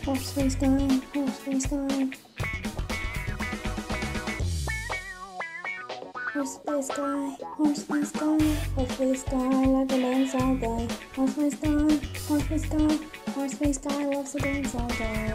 Horse-face guy, horse-face guy. Horse-face guy, horse-face guy, horse-face guy, like a dance all day. Horse-face guy, horse-face guy, horse-face guy loves to dance all day.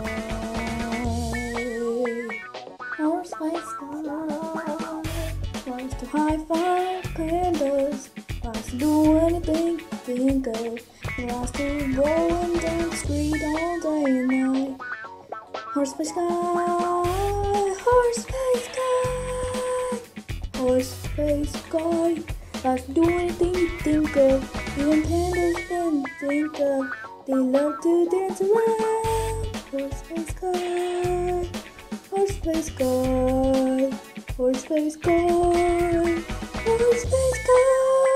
Horse-face guy likes to high-five pandas, likes to do anything think of. He likes to go and dance street all day and night. Horse-face guy, horse-face guy, horse-face guy, likes to do anything you think of. Even pandas can think of. They love to dance around. Horse-face guy, horse-face guy, horse-face guy, horse-face guy,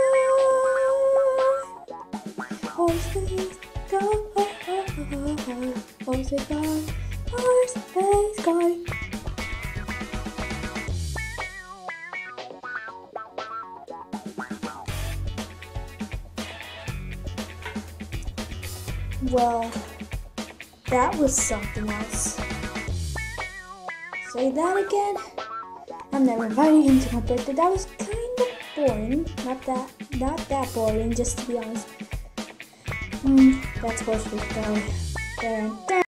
horse-face guy, horse-face guy, horse-face guy. Well, that was something else. Say that again? I'm never inviting him to my birthday. That was kind of boring. Not that boring, just to be honest. That's horse-face guy. There.